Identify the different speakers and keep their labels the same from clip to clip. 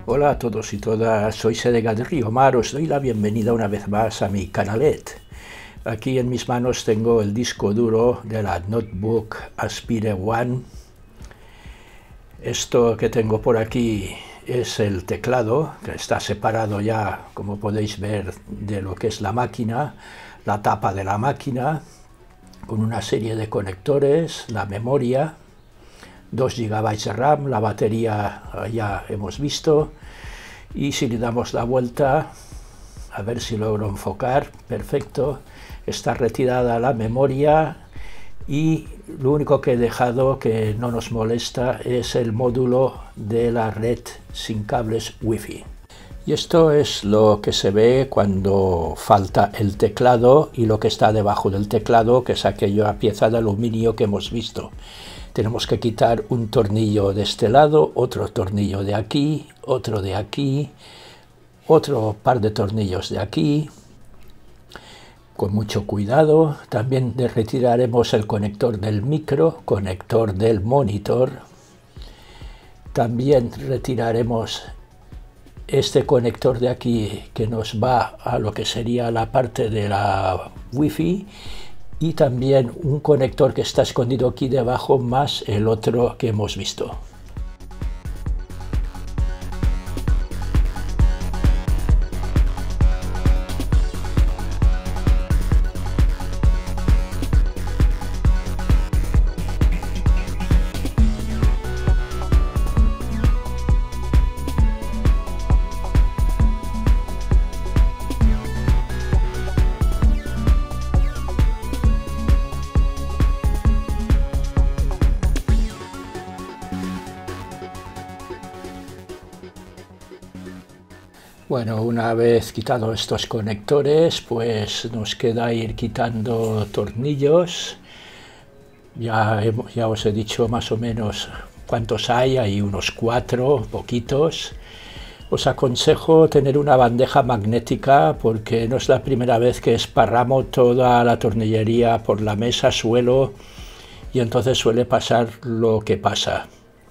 Speaker 1: Hola a todos y todas, soy Sedega de Riomar, os doy la bienvenida una vez más a mi canalet. Aquí en mis manos tengo el disco duro de la Notebook Aspire One. Esto que tengo por aquí es el teclado, que está separado ya, como podéis ver, de lo que es la máquina, la tapa de la máquina, con una serie de conectores, la memoria, 2 GB de RAM, la batería ya hemos visto, y si le damos la vuelta, a ver si logro enfocar, perfecto, está retirada la memoria y lo único que he dejado que no nos molesta es el módulo de la red sin cables Wi-Fi. Y esto es lo que se ve cuando falta el teclado y lo que está debajo del teclado, que es aquella pieza de aluminio que hemos visto. Tenemos que quitar un tornillo de este lado, otro tornillo de aquí, otro de aquí, otro par de tornillos de aquí, con mucho cuidado. También retiraremos el conector del micro, conector del monitor. También retiraremos este conector de aquí que nos va a lo que sería la parte de la Wi-Fi, y también un conector que está escondido aquí debajo, más el otro que hemos visto. Bueno, una vez quitado estos conectores, pues nos queda ir quitando tornillos. Ya os he dicho más o menos cuántos hay unos 4, poquitos. Os aconsejo tener una bandeja magnética porque no es la primera vez que esparramos toda la tornillería por la mesa, suelo, y entonces suele pasar lo que pasa.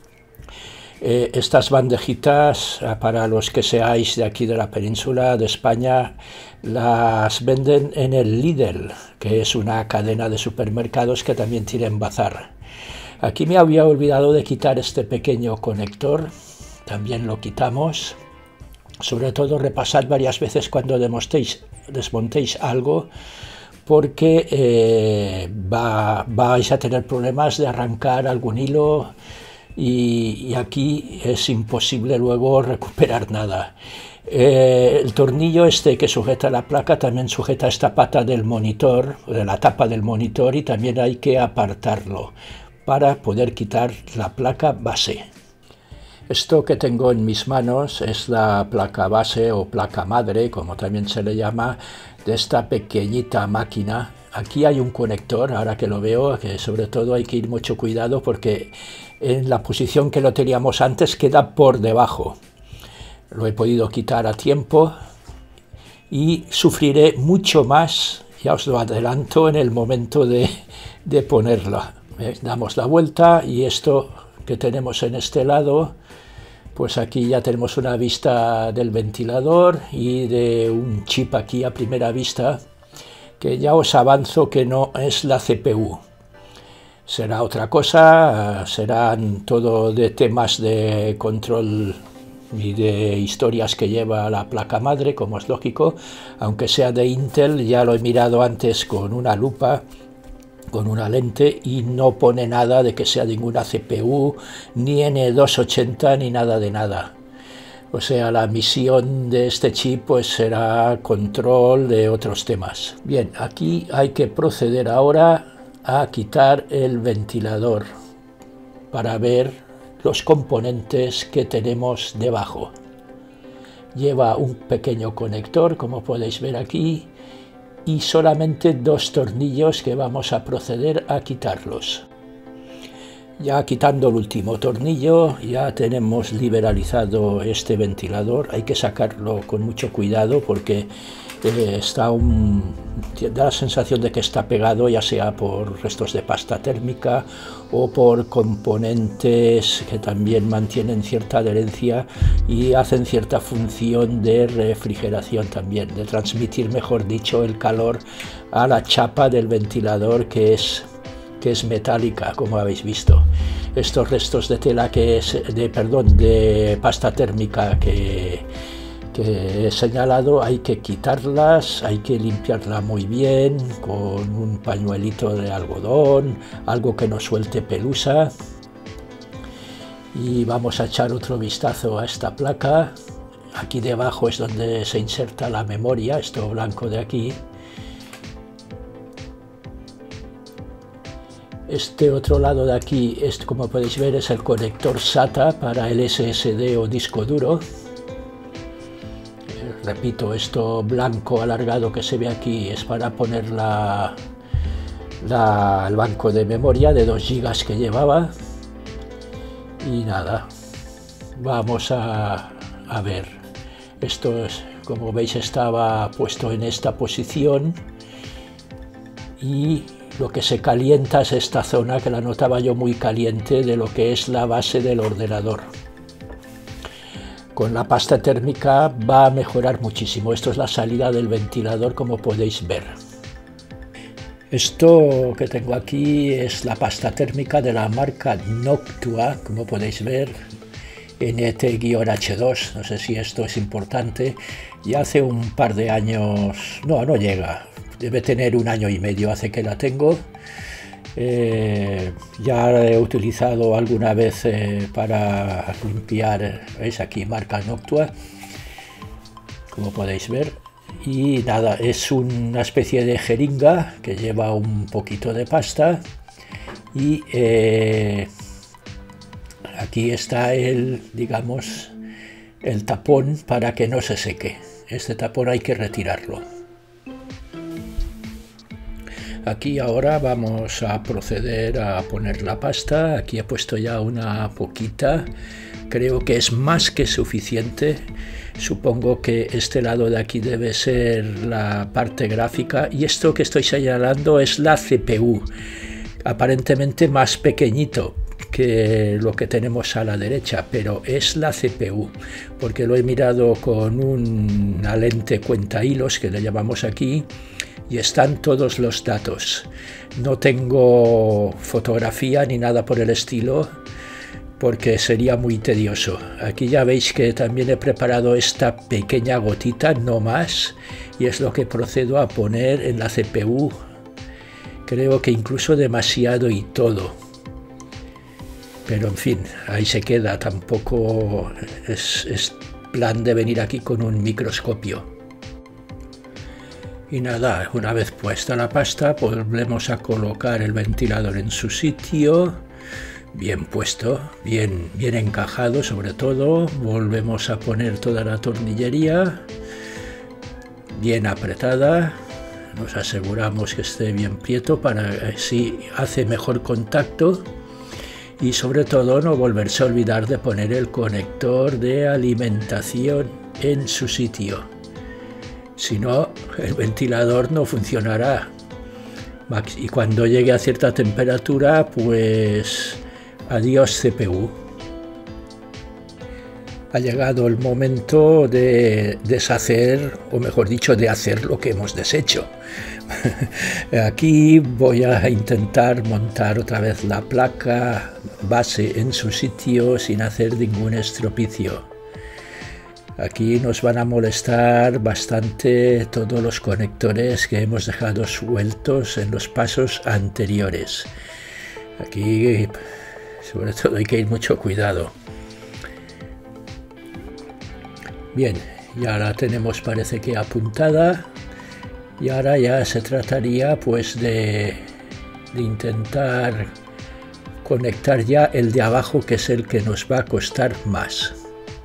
Speaker 1: Estas bandejitas, para los que seáis de aquí de la península de España, las venden en el Lidl, que es una cadena de supermercados que también tienen bazar. Aquí me había olvidado de quitar este pequeño conector, también lo quitamos. Sobre todo repasad varias veces cuando desmontéis algo, porque vais a tener problemas de arrancar algún hilo. Y aquí es imposible luego recuperar nada. El tornillo este que sujeta la placa también sujeta esta pata del monitor, de la tapa del monitor, y también hay que apartarlo para poder quitar la placa base. Esto que tengo en mis manos es la placa base o placa madre, como también se le llama, de esta pequeñita máquina. Aquí hay un conector, ahora que lo veo, que sobre todo hay que ir mucho cuidado porque en la posición que lo teníamos antes queda por debajo. Lo he podido quitar a tiempo y sufriré mucho más, ya os lo adelanto, en el momento de ponerlo. Damos la vuelta y esto que tenemos en este lado, pues aquí ya tenemos una vista del ventilador y de un chip aquí a primera vista, que ya os avanzo que no es la CPU. Será otra cosa, serán todo de temas de control y de historias que lleva la placa madre, como es lógico, aunque sea de Intel. Ya lo he mirado antes con una lupa, con una lente, y no pone nada de que sea ninguna CPU, ni N280, ni nada de nada. O sea, la misión de este chip pues será control de otros temas. Bien, aquí hay que proceder ahora a quitar el ventilador para ver los componentes que tenemos debajo. Lleva un pequeño conector, como podéis ver aquí, y solamente 2 tornillos que vamos a proceder a quitarlos. Ya quitando el último tornillo, ya tenemos liberalizado este ventilador. Hay que sacarlo con mucho cuidado porque da la sensación de que está pegado, ya sea por restos de pasta térmica o por componentes que también mantienen cierta adherencia y hacen cierta función de refrigeración también, de transmitir, mejor dicho, el calor a la chapa del ventilador, que es metálica, como habéis visto. Estos restos de tela de pasta térmica que he señalado, hay que quitarlas, hay que limpiarla muy bien con un pañuelito de algodón, algo que no suelte pelusa. Y vamos a echar otro vistazo a esta placa. Aquí debajo es donde se inserta la memoria, esto blanco de aquí. Este otro lado de aquí, como podéis ver, es el conector SATA para el SSD o disco duro. Repito, esto blanco alargado que se ve aquí es para poner el banco de memoria de 2 GB que llevaba. Y nada, vamos a ver. Esto, como veis, estaba puesto en esta posición y lo que se calienta es esta zona, que la notaba yo muy caliente, de lo que es la base del ordenador. Con la pasta térmica va a mejorar muchísimo. Esto es la salida del ventilador, como podéis ver. Esto que tengo aquí es la pasta térmica de la marca Noctua, como podéis ver, NT-H2, no sé si esto es importante. Y hace un par de años, no llega, debe tener 1 año y medio hace que la tengo. Ya la he utilizado alguna vez para limpiar, veis aquí, marca Noctua, como podéis ver. Y nada, es una especie de jeringa que lleva un poquito de pasta y aquí está digamos, el tapón para que no se seque. Este tapón hay que retirarlo. Aquí ahora vamos a proceder a poner la pasta. Aquí he puesto ya una poquita, creo que es más que suficiente. Supongo que este lado de aquí debe ser la parte gráfica y esto que estoy señalando es la CPU, aparentemente más pequeñito que lo que tenemos a la derecha, pero es la CPU, porque lo he mirado con una lente cuenta hilos, que le llamamos aquí, y están todos los datos. No tengo fotografía ni nada por el estilo, porque sería muy tedioso. Aquí ya veis que también he preparado esta pequeña gotita, no más, y es lo que procedo a poner en la CPU. Creo que incluso demasiado y todo. Pero en fin, ahí se queda, tampoco es plan de venir aquí con un microscopio. Y nada, una vez puesta la pasta, volvemos a colocar el ventilador en su sitio, bien puesto, bien encajado sobre todo. Volvemos a poner toda la tornillería, bien apretada. Nos aseguramos que esté bien prieto para así hace mejor contacto. Y sobre todo no volverse a olvidar de poner el conector de alimentación en su sitio. Si no, el ventilador no funcionará. Y cuando llegue a cierta temperatura, pues adiós CPU. Ha llegado el momento de deshacer, o mejor dicho, de hacer lo que hemos deshecho. Aquí voy a intentar montar otra vez la placa base en su sitio sin hacer ningún estropicio. Aquí nos van a molestar bastante todos los conectores que hemos dejado sueltos en los pasos anteriores. Aquí sobre todo hay que ir mucho cuidado. Bien, ya la tenemos, parece que apuntada, y ahora ya se trataría pues de intentar conectar ya el de abajo, que es el que nos va a costar más.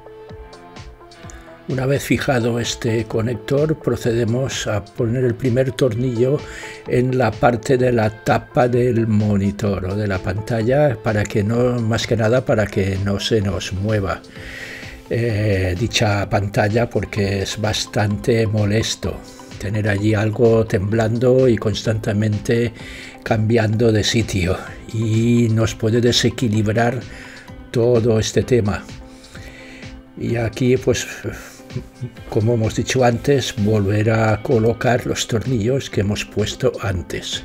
Speaker 1: Una vez fijado este conector, procedemos a poner el primer tornillo en la parte de la tapa del monitor o de la pantalla, para que no, más que nada para que no se nos mueva dicha pantalla, porque es bastante molesto. tener allí algo temblando y constantemente cambiando de sitio, y nos puede desequilibrar todo este tema. Y aquí, pues, como hemos dicho antes, volver a colocar los tornillos que hemos puesto antes.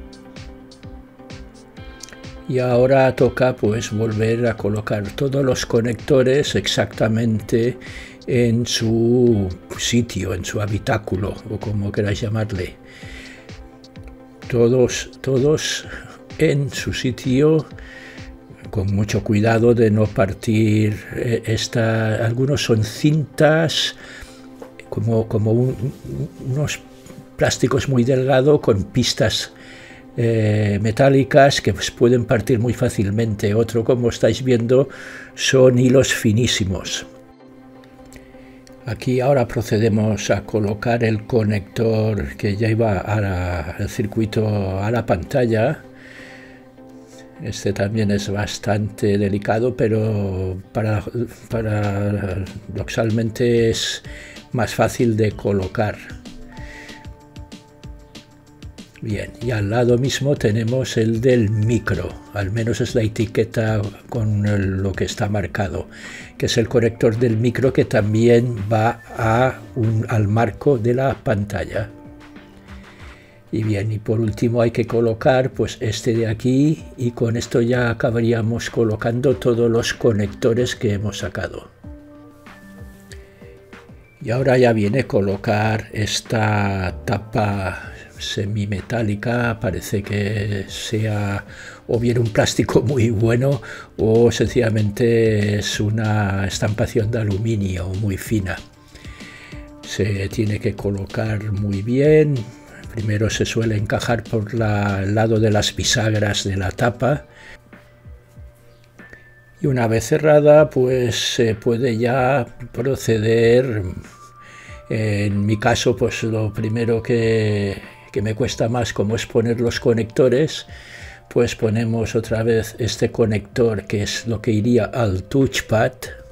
Speaker 1: Y ahora toca pues volver a colocar todos los conectores exactamente en su sitio, en su habitáculo, o como queráis llamarle. Todos en su sitio, con mucho cuidado de no partir algunos son cintas como unos plásticos muy delgados con pistas metálicas que pues pueden partir muy fácilmente. Otro, como estáis viendo, son hilos finísimos. Aquí ahora procedemos a colocar el conector que ya iba al circuito a la pantalla. Este también es bastante delicado, pero paradoxalmente es más fácil de colocar. Bien, y al lado mismo tenemos el del micro, al menos es la etiqueta con lo que está marcado, que es el conector del micro, que también va al marco de la pantalla. Y bien, y por último hay que colocar pues este de aquí, y con esto ya acabaríamos colocando todos los conectores que hemos sacado. Y ahora ya viene colocar esta tapa semimetálica. Parece que sea o bien un plástico muy bueno o sencillamente es una estampación de aluminio muy fina. Se tiene que colocar muy bien. Primero se suele encajar por el lado de las bisagras de la tapa, y una vez cerrada pues se puede ya proceder. En mi caso, pues lo primero que me cuesta más, como es poner los conectores, pues ponemos otra vez este conector, que es lo que iría al touchpad.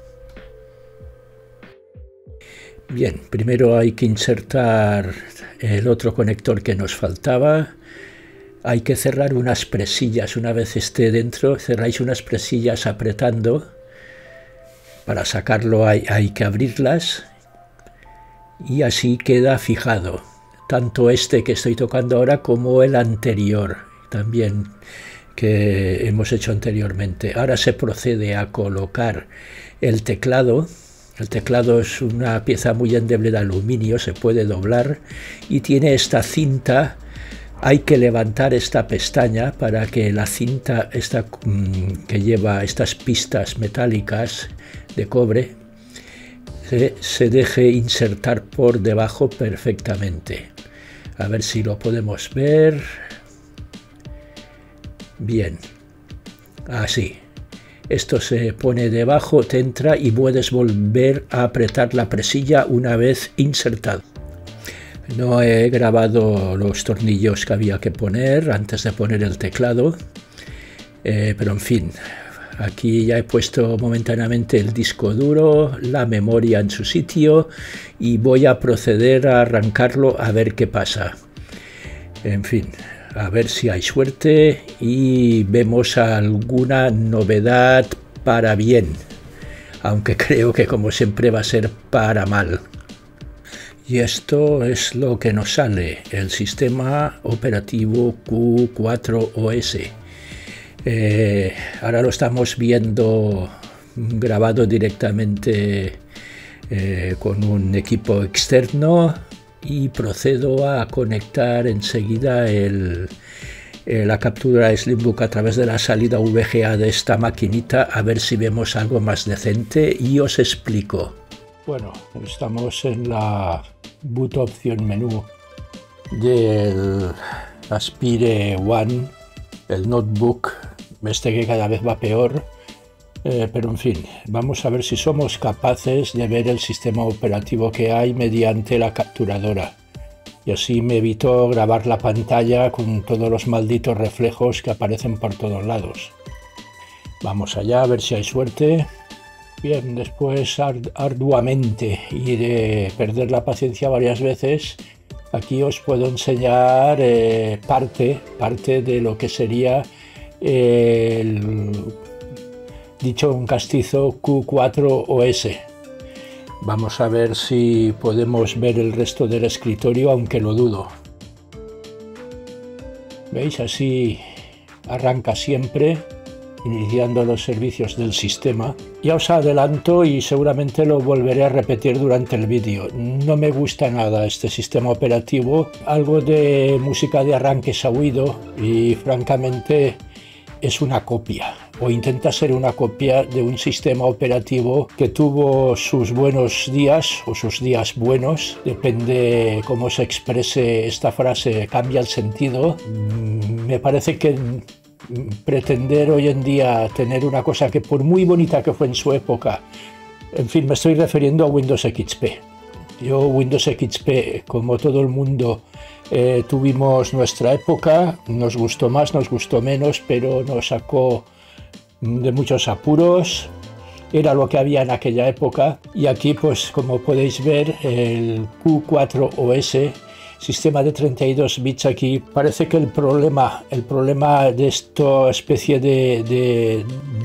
Speaker 1: Bien, primero hay que insertar el otro conector que nos faltaba. Hay que cerrar unas presillas. Una vez esté dentro, cerráis unas presillas apretando. Para sacarlo hay que abrirlas, y así queda fijado, tanto este que estoy tocando ahora como el anterior también, que hemos hecho anteriormente. Ahora se procede a colocar el teclado. El teclado es una pieza muy endeble de aluminio, se puede doblar y tiene esta cinta. Hay que levantar esta pestaña para que la cinta que lleva estas pistas metálicas de cobre se deje insertar por debajo perfectamente. A ver si lo podemos ver. Bien, así. Esto se pone debajo, te entra y puedes volver a apretar la presilla una vez insertado. No he grabado los tornillos que había que poner antes de poner el teclado, pero en fin, aquí ya he puesto momentáneamente el disco duro, la memoria en su sitio, y voy a proceder a arrancarlo a ver qué pasa. En fin, a ver si hay suerte y vemos alguna novedad para bien, aunque creo que como siempre va a ser para mal. Y esto es lo que nos sale, el sistema operativo Q4OS. Ahora lo estamos viendo grabado directamente con un equipo externo, y procedo a conectar enseguida la captura Slimbook a través de la salida VGA de esta maquinita, a ver si vemos algo más decente y os explico. Bueno, estamos en la boot opción menú del Aspire One, el notebook este que cada vez va peor, pero en fin, vamos a ver si somos capaces de ver el sistema operativo que hay mediante la capturadora, y así me evito grabar la pantalla con todos los malditos reflejos que aparecen por todos lados. Vamos allá a ver si hay suerte. Bien, después arduamente y de perder la paciencia varias veces, Aquí os puedo enseñar parte de lo que sería el dicho en castizo Q4 OS. Vamos a ver si podemos ver el resto del escritorio, aunque lo dudo. ¿Veis? Así arranca siempre, iniciando los servicios del sistema. Ya os adelanto y seguramente lo volveré a repetir durante el vídeo. No me gusta nada este sistema operativo. Algo de música de arranque se ha oído y francamente es una copia, o intenta ser una copia de un sistema operativo que tuvo sus buenos días o sus días buenos, depende cómo se exprese esta frase, cambia el sentido. Me parece que pretender hoy en día tener una cosa que por muy bonita que fue en su época, en fin, me estoy refiriendo a Windows XP. Yo Windows XP, como todo el mundo, tuvimos nuestra época, nos gustó más, nos gustó menos, pero nos sacó de muchos apuros, era lo que había en aquella época. Y aquí, pues como podéis ver, el Q4 OS, sistema de 32 bits, aquí parece que el problema de esta especie de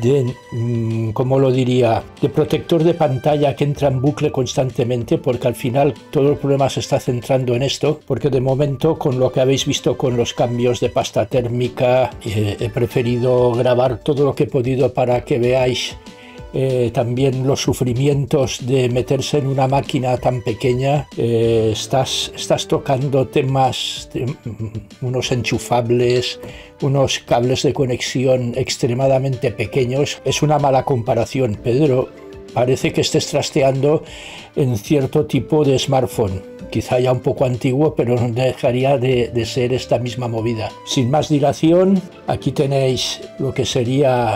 Speaker 1: ¿cómo lo diría?, de protector de pantalla que entra en bucle constantemente, porque al final todo el problema se está centrando en esto, porque de momento, con lo que habéis visto con los cambios de pasta térmica, he preferido grabar todo lo que he podido para que veáis también los sufrimientos de meterse en una máquina tan pequeña. Estás tocando temas, unos enchufables, unos cables de conexión extremadamente pequeños. Es una mala comparación, Pedro. Parece que estés trasteando en cierto tipo de smartphone, quizá ya un poco antiguo, pero no dejaría de ser esta misma movida. Sin más dilación, aquí tenéis lo que sería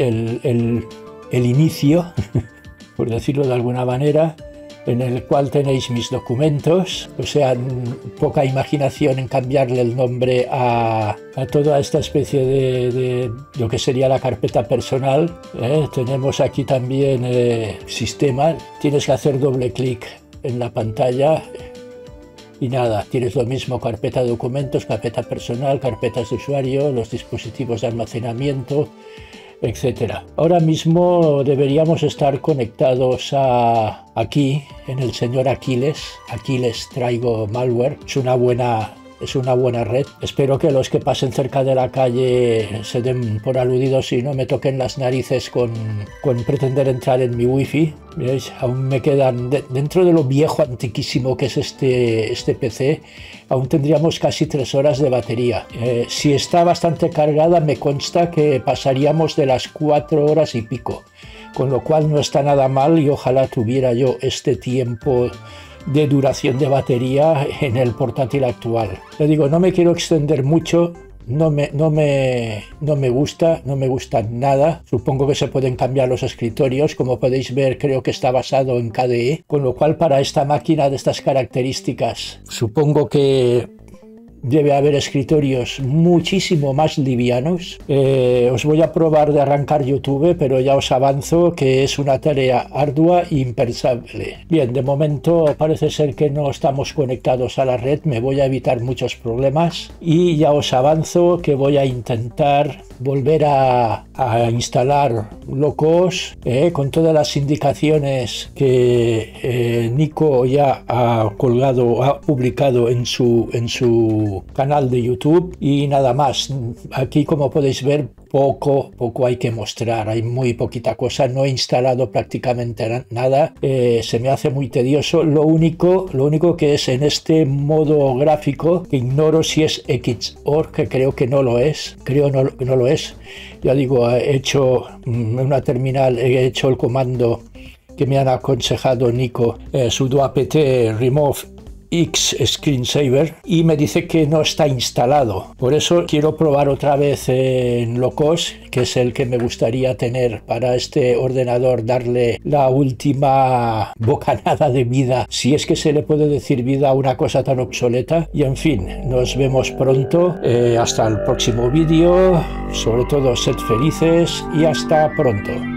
Speaker 1: el inicio, por decirlo de alguna manera, en el cual tenéis mis documentos. O sea, poca imaginación en cambiarle el nombre a toda esta especie de lo que sería la carpeta personal. Tenemos aquí también sistema, tienes que hacer doble clic en la pantalla y nada, tienes lo mismo: carpeta de documentos, carpeta personal, carpetas de usuario, los dispositivos de almacenamiento, etcétera. Ahora mismo deberíamos estar conectados aquí en el señor Aquiles. Aquiles Traigo Malware. Es una buena red. Espero que los que pasen cerca de la calle se den por aludidos y no me toquen las narices con pretender entrar en mi wifi. ¿Veis? Aún me quedan, dentro de lo viejo, antiquísimo que es este PC, aún tendríamos casi 3 horas de batería. Si está bastante cargada, me consta que pasaríamos de las 4 horas y pico, con lo cual no está nada mal, y ojalá tuviera yo este tiempo de duración de batería en el portátil actual. Le digo, no me quiero extender mucho. No me gusta nada. Supongo que se pueden cambiar los escritorios. Como podéis ver, creo que está basado en KDE, con lo cual para esta máquina de estas características supongo que debe haber escritorios muchísimo más livianos. Os voy a probar de arrancar YouTube, pero ya os avanzo que es una tarea ardua e impensable. Bien, de momento parece ser que no estamos conectados a la red. Me voy a evitar muchos problemas y ya os avanzo que voy a intentar volver a instalar locos con todas las indicaciones que Nico ya ha publicado en su canal de YouTube, y nada más. Aquí, como podéis ver, poco hay que mostrar, hay muy poquita cosa. No he instalado prácticamente nada, se me hace muy tedioso. Lo único que es en este modo gráfico, que ignoro si es XOR, que creo que no lo es, no lo es. Ya digo, he hecho en una terminal, he hecho el comando que me han aconsejado Nico, sudo apt remove X screensaver, y me dice que no está instalado. Por eso quiero probar otra vez en locos, que es el que me gustaría tener para este ordenador, darle la última bocanada de vida, si es que se le puede decir vida a una cosa tan obsoleta. Y en fin, nos vemos pronto. Hasta el próximo vídeo. Sobre todo, sed felices y hasta pronto.